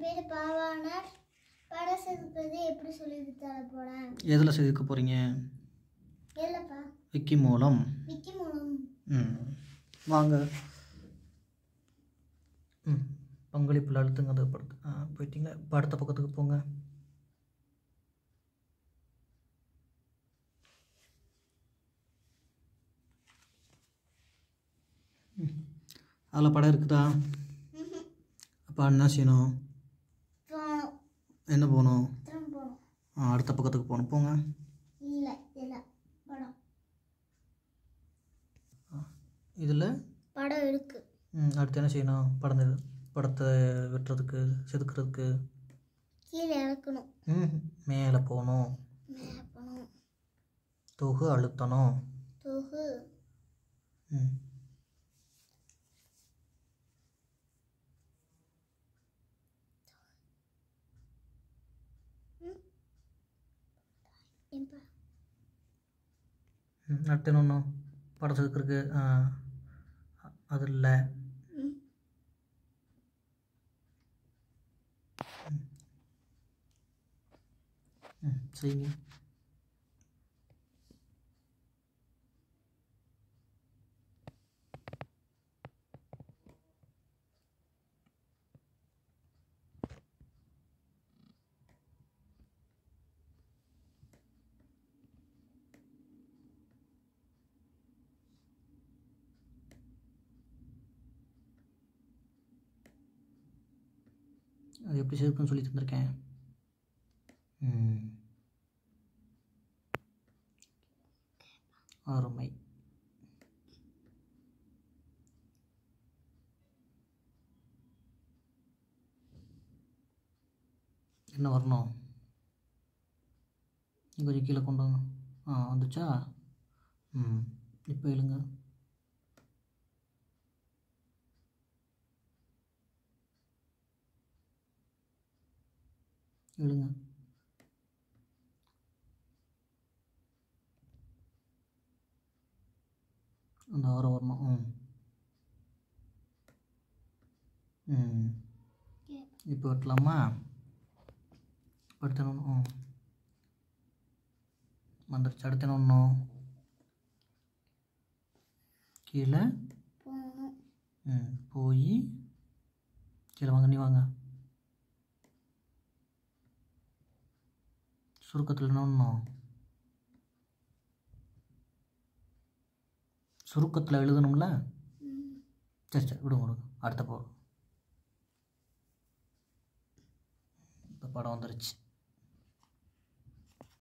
பேர் பாவாணர். படம் செதுக்கிறது எப்படி சொல்லி தர போகிறேன். எதில் செதுக்க போகிறீங்க? எதில்ப்பா? விக்கி மூலம். விக்கி மூலம். வாங்க. பங்களிப்பில் அழுத்துங்க. அந்த படத்து போயிட்டீங்க. இப்போ அடுத்த பக்கத்துக்கு போங்க. அதில் படம் இருக்குதா? அப்போ என்ன செய்யணும்? என்ன போகணும்? அடுத்த பக்கத்துக்கு போகணும். போங்க. இல்லை இல்லை படம் இதில் படம் இருக்கு. அடுத்து என்ன செய்யணும்? படத்தை வெட்டுறதுக்கு செதுக்கிறதுக்கு கீழே இறக்கணும். மேலே போகணும். தொகு அழுத்தணும். தொகு அடுத்து என்ன ஒன்றும் படம் செதுக்கிறதுக்கு அது இல்லை. செய்யுங்க. அது எப்படி செதுக்குன்னு சொல்லி தந்திருக்கேன். அருமை. என்ன வரணும்? கொஞ்சம் கீழே கொண்டு வாங்க. வந்துச்சா? இப்போ இழுங்க. இழுங்க. அந்த ஆரம் வரணும். இப்போ வெட்டலாமா? அடுத்து என்ன? வந்துருச்சு. அடுத்து என்ன ஒன்றும் கீழே போய் கீழே வாங்க. நீ வாங்க. சுருக்கத்தில் என்ன ஒன்றும் சுருக்கத்தில் எழுதணும்ல. சரி விடுங்க. அடுத்த படம். இந்த படம் வந்துருச்சு.